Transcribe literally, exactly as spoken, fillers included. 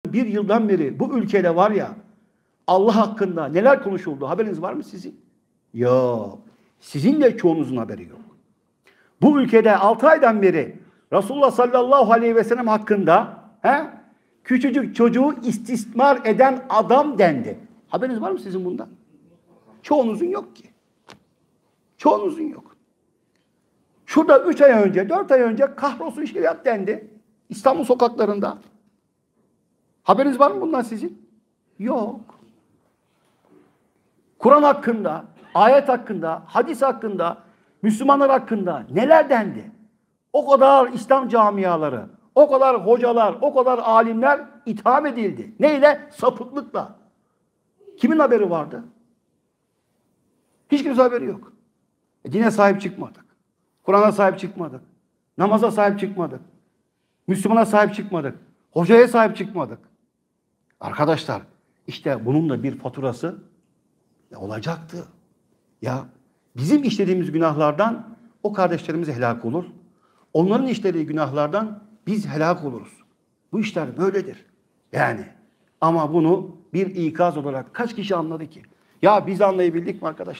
Bir yıldan beri bu ülkede var ya, Allah hakkında neler konuşuldu haberiniz var mı sizin? Yok. Sizin de çoğunuzun haberi yok. Bu ülkede altı aydan beri Resulullah sallallahu aleyhi ve sellem hakkında he, küçücük çocuğu istismar eden adam dendi. Haberiniz var mı sizin bundan? Çoğunuzun yok ki. Çoğunuzun yok. Şurada üç ay önce, dört ay önce kahrolsun şeriat dendi. İstanbul sokaklarında. Haberiniz var mı bundan sizin? Yok. Kur'an hakkında, ayet hakkında, hadis hakkında, Müslümanlar hakkında neler dendi? O kadar İslam camiaları, o kadar hocalar, o kadar alimler itham edildi. Neyle? Sapıklıkla. Kimin haberi vardı? Hiç kimse haberi yok. E, dine sahip çıkmadık. Kur'an'a sahip çıkmadık. Namaza sahip çıkmadık. Müslümana sahip çıkmadık. Hocaya sahip çıkmadık. Arkadaşlar, işte bunun da bir faturası ya olacaktı. Ya bizim işlediğimiz günahlardan o kardeşlerimiz helak olur. Onların işlediği günahlardan biz helak oluruz. Bu işler böyledir. Yani ama bunu bir ikaz olarak kaç kişi anladı ki? Ya biz anlayabildik mi arkadaşlar?